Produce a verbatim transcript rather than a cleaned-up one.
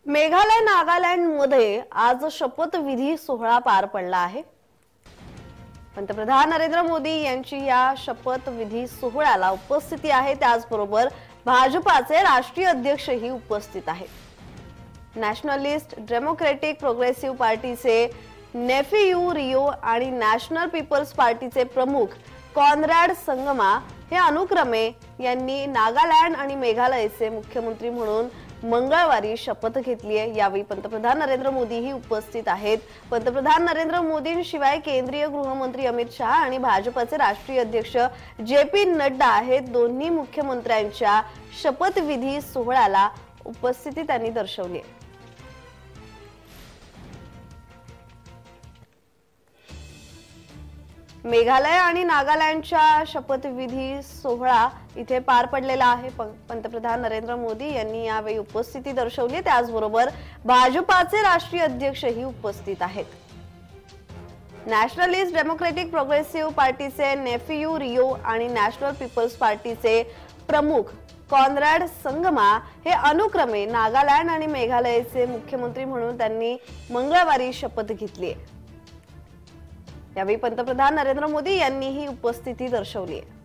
मेघालय नागालँडमध्ये आज शपथविधी सोहळा पार पडला आहे। पंतप्रधान नरेंद्र मोदी यांची या शपथविधी सोहळ्याला उपस्थिती आहे। त्याचबरोबर भाजपाचे राष्ट्रीय अध्यक्षही उपस्थित आहेत। नॅशनलिस्ट डेमोक्रेटिक प्रोग्रेसिव्ह पार्टीचे नेफियू रियो आणि नॅशनल पीपल्स पार्टीचे प्रमुख कॉनरॅड संगमा हे अनुक्रमे यांनी नागालँड आणि मेघालयचे मुख्यमंत्री म्हणून मंगळवारी शपथ घेतली आहे। यावेळी पंतप्रधान नरेंद्र मोदीही उपस्थित आहेत। पंतप्रधान नरेंद्र मोदींशिवाय केंद्रीय गृहमंत्री अमित शहा आणि भाजपचे राष्ट्रीय अध्यक्ष जे पी नड्डा हे दोन्ही मुख्यमंत्र्यांच्या शपथविधी सोहळ्याला उपस्थिती त्यांनी दर्शवली आहे। मेघालय आणि नागालँडच्या शपथविधी सोहळा इथे पार पडलेला आहे। पंतप्रधान नरेंद्र मोदी यांनी यावेळी उपस्थिती दर्शवली। त्याचबरोबर भाजपाचे राष्ट्रीय अध्यक्षही उपस्थित आहेत। नॅशनलिस्ट डेमोक्रेटिक प्रोग्रेसिव्ह पार्टीचे नेफियू रियो आणि नॅशनल पीपल्स पार्टीचे प्रमुख कॉनरॅड संगमा हे अनुक्रमे नागालँड आणि मेघालयचे मुख्यमंत्री म्हणून त्यांनी मंगळवारी शपथ घेतली आहे। यावेळी पंतप्रधान नरेंद्र मोदी यांनीही उपस्थिती दर्शवली आहे।